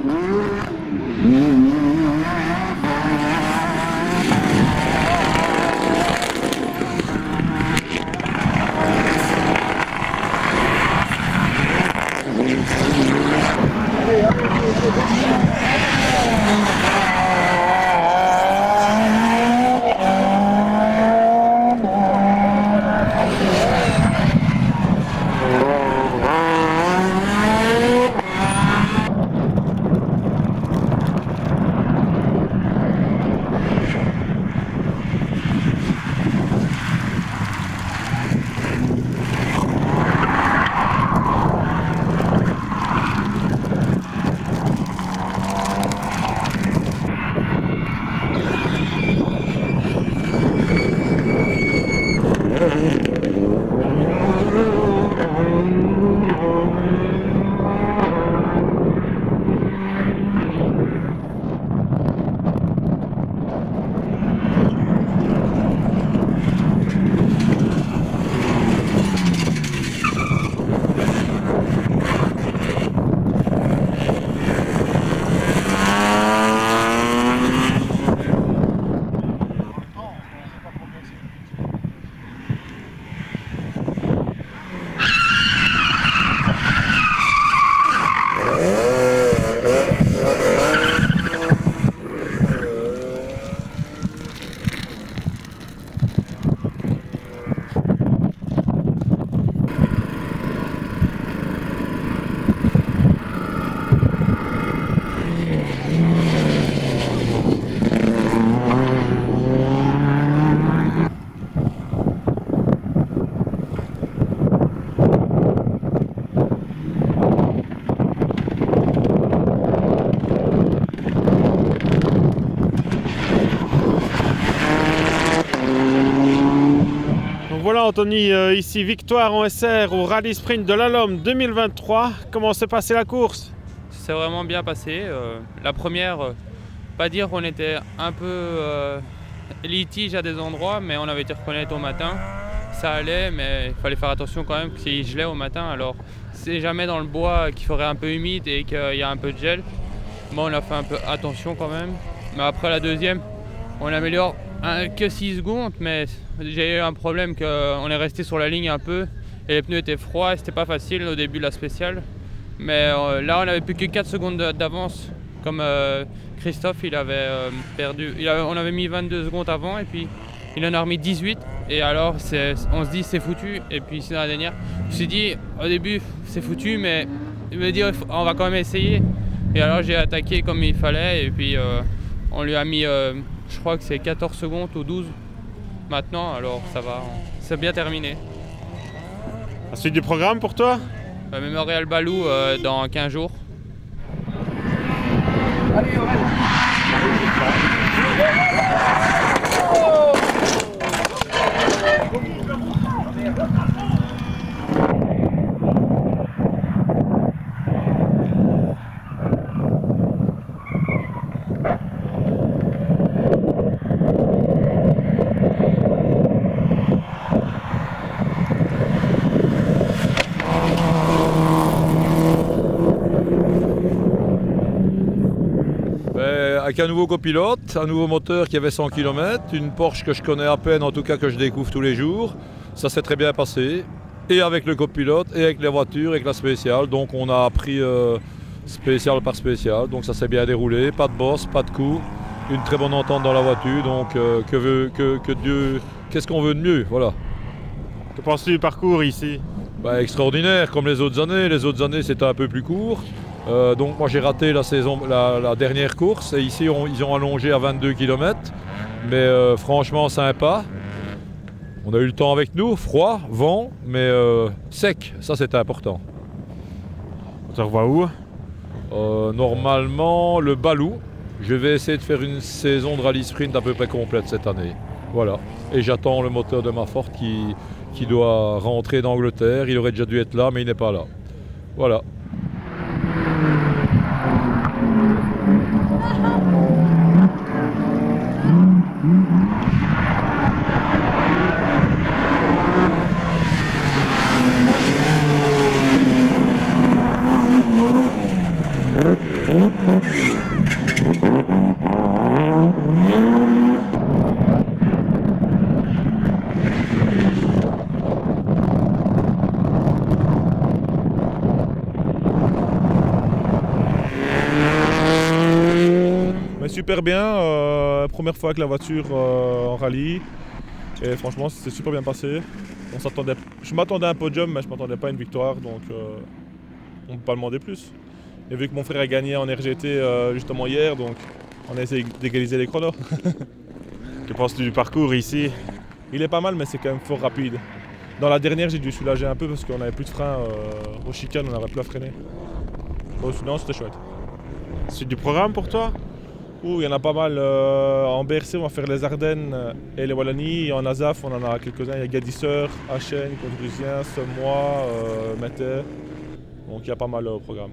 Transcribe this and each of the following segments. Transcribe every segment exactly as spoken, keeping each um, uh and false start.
Voilà Anthony, euh, ici victoire en S R au Rallye Sprint de l'Alhomme deux mille vingt-trois. Comment s'est passée la course? C'est vraiment bien passé. Euh, la première, euh, pas dire qu'on était un peu euh, litige à des endroits, mais on avait été reconnaître au matin. Ça allait, mais il fallait faire attention quand même qu'il gelait au matin. Alors c'est jamais dans le bois qu'il ferait un peu humide et qu'il y a un peu de gel. Moi on a fait un peu attention quand même. Mais après la deuxième, on améliore un, que six secondes, mais j'ai eu un problème qu'on est resté sur la ligne un peu et les pneus étaient froids et c'était pas facile au début de la spéciale. Mais euh, là on avait plus que quatre secondes d'avance, comme euh, Christophe il avait euh, perdu, il avait, on avait mis vingt-deux secondes avant et puis il en a remis dix-huit et alors on se dit c'est foutu. Et puis c'est dans la dernière, je me suis dit au début c'est foutu, mais il me dit on va quand même essayer. Et alors j'ai attaqué comme il fallait et puis euh, on lui a mis, euh, je crois que c'est quatorze secondes ou douze maintenant, alors ça va, c'est bien terminé. La suite du programme pour toi? euh, Mémorial Balou euh, dans quinze jours. Allez, avec un nouveau copilote, un nouveau moteur qui avait cent kilomètres, une Porsche que je connais à peine, en tout cas que je découvre tous les jours. Ça s'est très bien passé, et avec le copilote, et avec les voitures, avec la spéciale. Donc on a appris euh, spécial par spécial, donc ça s'est bien déroulé. Pas de bosse, pas de coup, une très bonne entente dans la voiture. Donc euh, que veut que, que Dieu, qu'est-ce qu'on veut de mieux, voilà. Que penses-tu du parcours ici? Bah, extraordinaire, comme les autres années. Les autres années c'était un peu plus court. Euh, donc moi j'ai raté la, saison, la, la dernière course et ici on, ils ont allongé à vingt-deux kilomètres, mais euh, franchement sympa. On a eu le temps avec nous, froid, vent, mais euh, sec, ça c'est important. On te revoit où? euh, Normalement le Balou. Je vais essayer de faire une saison de rallye sprint à peu près complète cette année. Voilà. Et j'attends le moteur de ma Ford qui, qui doit rentrer d'Angleterre. Il aurait déjà dû être là mais il n'est pas là. Voilà. Mais super bien, euh, première fois avec la voiture euh, en rallye et franchement c'est super bien passé. On s'attendait, je m'attendais à un podium mais je ne m'attendais pas à une victoire donc euh, on ne peut pas demander plus. Et vu que mon frère a gagné en R G T euh, justement hier, donc on a essayé d'égaliser les chronos. Que penses-tu du parcours ici? Il est pas mal mais c'est quand même fort rapide. Dans la dernière j'ai dû soulager un peu parce qu'on n'avait plus de frein euh, aux chicanes, on n'avait plus à freiner. Bon, sinon c'était chouette. Suite du programme pour toi? Ouh, il y en a pas mal. Euh, en B R C on va faire les Ardennes et les Wallonie. Et en Azaf on en a quelques-uns. Il y a Gadisseur, Achen, Condrusien, Semois, euh, Mettey. Donc il y a pas mal au programme.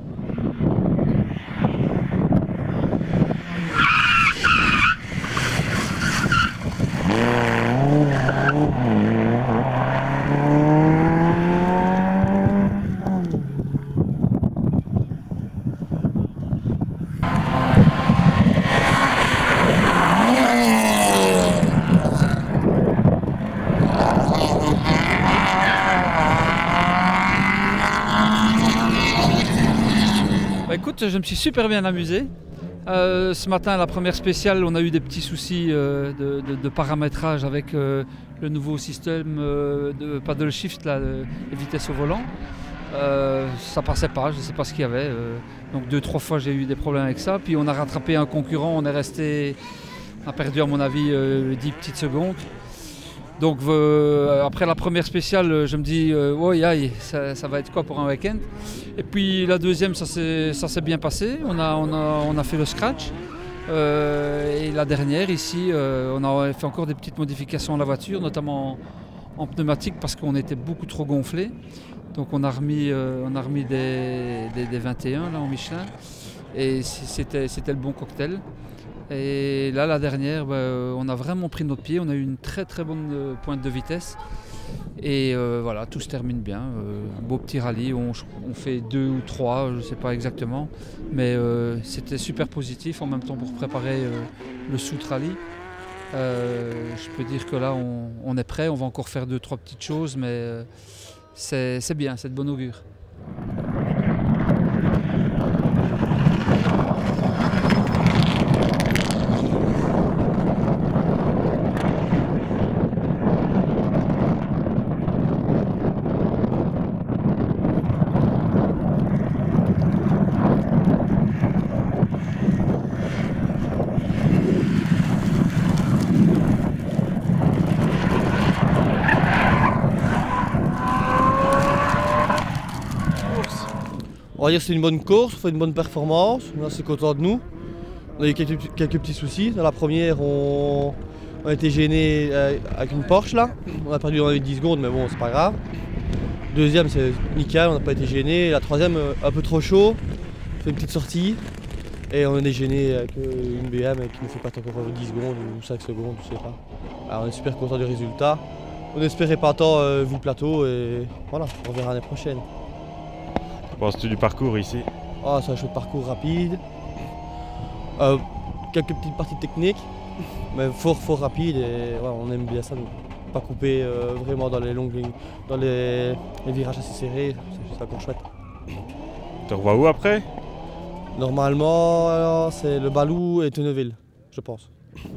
Bah écoute, je me suis super bien amusé. Euh, ce matin, la première spéciale, on a eu des petits soucis euh, de, de, de paramétrage avec euh, le nouveau système euh, de paddle shift, là, de, de vitesse au volant. Euh, ça passait pas, je ne sais pas ce qu'il y avait. Euh, donc deux, trois fois j'ai eu des problèmes avec ça. Puis on a rattrapé un concurrent, on est resté, on a perdu à mon avis euh, dix petites secondes. Donc euh, après la première spéciale, je me dis euh, oh, aïe, ça, ça va être quoi pour un week-end. Et puis la deuxième, ça s'est bien passé. On a, on, a, on a fait le scratch. Euh, et la dernière ici, euh, on a fait encore des petites modifications à la voiture, notamment en, en pneumatique parce qu'on était beaucoup trop gonflé. Donc on a remis, euh, on a remis des, des, des vingt et un là, en Michelin. Et c'était le bon cocktail. Et là, la dernière, bah, on a vraiment pris notre pied. On a eu une très très bonne euh, pointe de vitesse. Et euh, voilà, tout se termine bien. Euh, un beau petit rallye. On, on fait deux ou trois, je ne sais pas exactement. Mais euh, c'était super positif en même temps pour préparer euh, le Sout Rally. Euh, je peux dire que là, on, on est prêt. On va encore faire deux, trois petites choses. Mais euh, c'est bien, c'est de bon augure. On va dire que c'est une bonne course, on fait une bonne performance, on est assez content de nous. On a eu quelques, quelques petits soucis. Dans la première, on, on a été gêné avec une Porsche là. On a perdu dans les dix secondes, mais bon, c'est pas grave. Deuxième, c'est nickel, on n'a pas été gêné. La troisième, un peu trop chaud, on fait une petite sortie. Et on est gêné avec une B M qui nous fait pas encore dix secondes ou cinq secondes, je sais pas. Alors, on est super content du résultat. On espérait pas tant euh, vu le plateau et voilà, on verra l'année prochaine. Que penses-tu du parcours ici? Oh, c'est un chouette parcours rapide. Euh, quelques petites parties techniques, mais fort fort rapide et ouais, on aime bien ça. Donc, pas couper euh, vraiment dans les longues lignes, dans les, les virages assez serrés, c'est encore chouette. Tu revois où après? Normalement, c'est le Balou et Tenneville, je pense.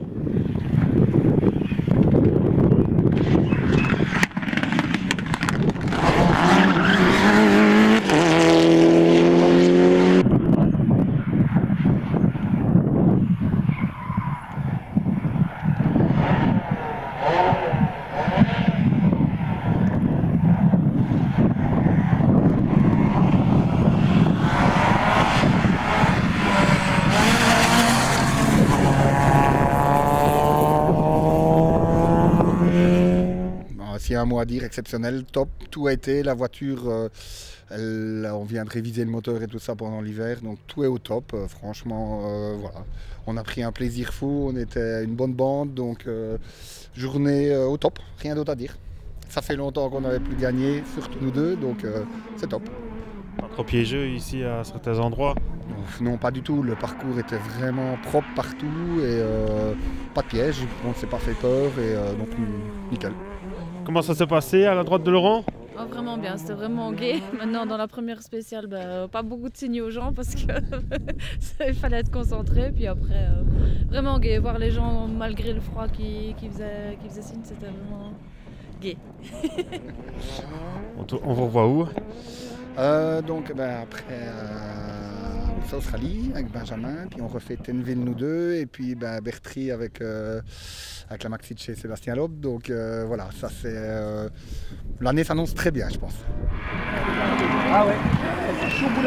S'il y a un mot à dire, exceptionnel, top, tout a été, la voiture, euh, elle, on vient de réviser le moteur et tout ça pendant l'hiver, donc tout est au top, euh, franchement, euh, voilà. On a pris un plaisir fou, on était une bonne bande, donc euh, journée euh, au top, rien d'autre à dire. Ça fait longtemps qu'on n'avait plus gagné, surtout nous deux, donc euh, c'est top. Pas trop piégeux ici à certains endroits? non, pas du tout. Le parcours était vraiment propre partout et euh, pas de piège. On ne s'est pas fait peur et euh, donc nickel. Comment ça s'est passé à la droite de Laurent? Oh, vraiment bien, c'était vraiment gai. Maintenant, dans la première spéciale, bah, pas beaucoup de signes aux gens parce qu'il fallait être concentré. Puis après, euh, vraiment gai. Voir les gens, malgré le froid qui, qui, faisait, qui faisait signe, c'était vraiment gai. on, te, on vous revoit où? euh, Donc, ben, après, euh, c'est Australie avec Benjamin. Puis on refait Tenville, nous deux. Et puis ben, Bertry avec, euh, avec la maxi de chez Sébastien Loeb. Donc euh, voilà, ça c'est. Euh, L'année s'annonce très bien, je pense. Ah ouais, c'est chaud boulet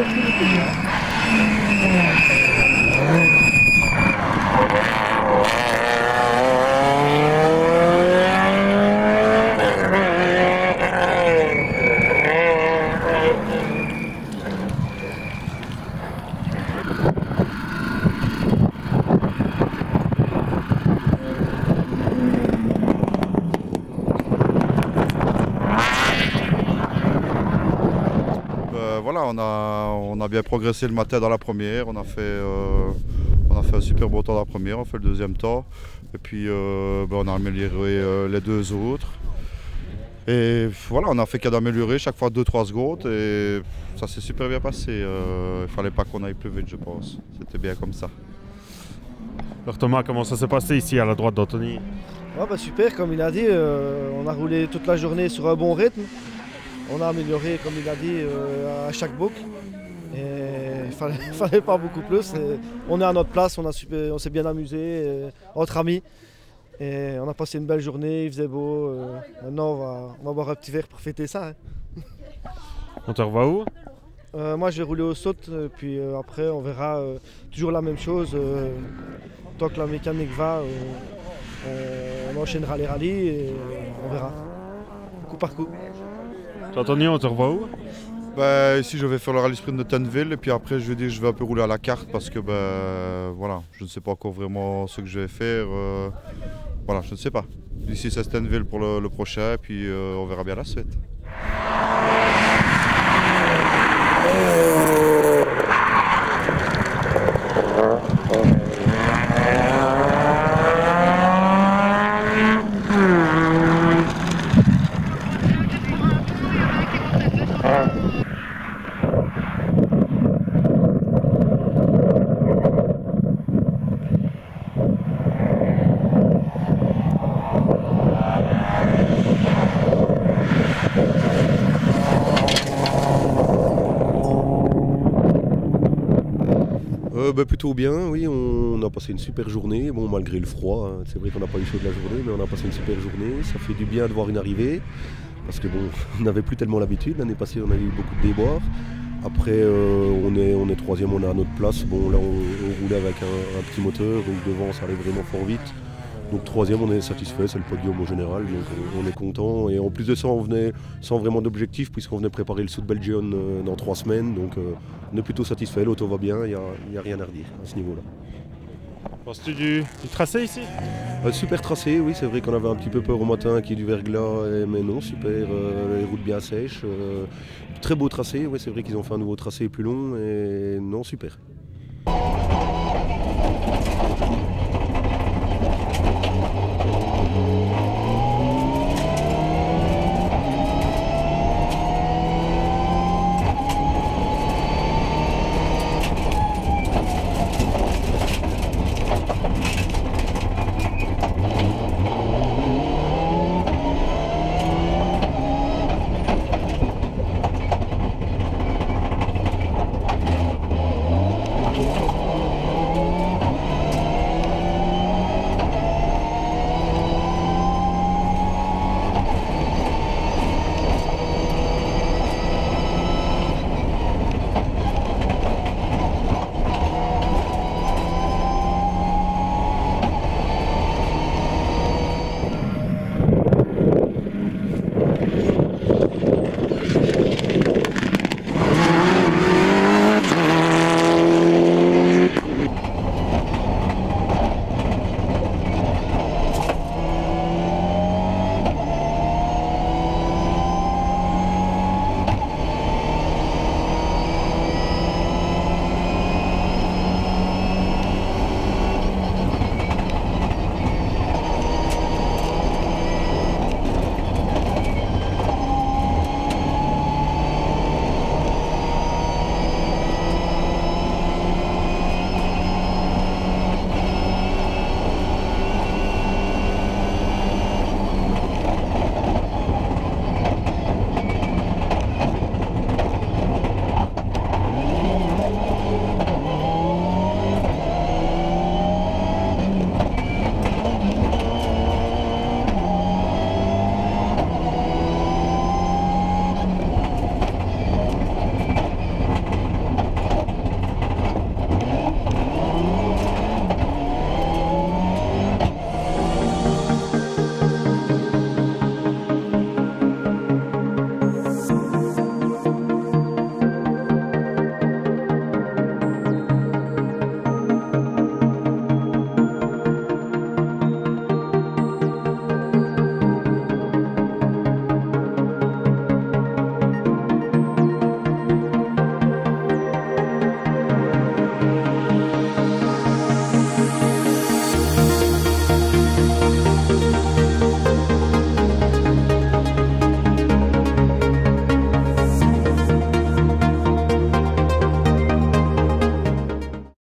Voilà, on a, on a bien progressé le matin dans la première, on a fait, euh, on a fait un super beau temps dans la première, on fait le deuxième temps et puis euh, ben on a amélioré euh, les deux autres. Et voilà, on a fait qu'à d'améliorer chaque fois deux trois secondes et ça s'est super bien passé. Euh, il ne fallait pas qu'on aille plus vite, je pense. C'était bien comme ça. Alors Thomas, comment ça s'est passé ici à la droite d'Anthony? Ouais, bah super, comme il a dit, euh, on a roulé toute la journée sur un bon rythme. On a amélioré, comme il a dit, euh, à chaque boucle. Et il ne fallait, fallait pas beaucoup plus. Et on est à notre place, on, on s'est bien amusé euh, entre amis. Et on a passé une belle journée, il faisait beau. Euh, maintenant, on va, on va boire un petit verre pour fêter ça. Hein. On te revoit où? euh, Moi, je vais rouler au saut, puis euh, après, on verra euh, toujours la même chose. Euh, tant que la mécanique va, euh, on, on enchaînera les rallyes et on verra, coup par coup. Anthony, on te revoit où? Bah, ici je vais faire le rallye sprint de Tenville et puis après je vais dire je vais un peu rouler à la carte parce que bah, voilà, je ne sais pas encore vraiment ce que je vais faire. Euh, voilà, je ne sais pas. Ici c'est Tenville pour le, le prochain et puis euh, on verra bien la suite. Euh, bah, plutôt bien, oui, on, on a passé une super journée, bon malgré le froid, hein. C'est vrai qu'on n'a pas eu chaud de la journée, mais on a passé une super journée, ça fait du bien de voir une arrivée, parce que bon, on n'avait plus tellement l'habitude, l'année passée on a eu beaucoup de déboires, après euh, on, est, on est troisième, on est à notre place, bon là on, on roulait avec un, un petit moteur, donc devant ça allait vraiment fort vite, donc troisième on est satisfait, c'est le podium au général, donc on, on est content, et en plus de ça on venait sans vraiment d'objectif, puisqu'on venait préparer le South Belgian euh, dans trois semaines, donc euh, on est plutôt satisfait, l'auto va bien, il n'y a, y a rien à redire à ce niveau-là. Penses-tu du, du tracé ici? euh, Super tracé, oui, c'est vrai qu'on avait un petit peu peur au matin qu'il y ait du verglas, et, mais non, super, euh, les routes bien sèches, euh, très beau tracé, oui, c'est vrai qu'ils ont fait un nouveau tracé plus long, et non, super.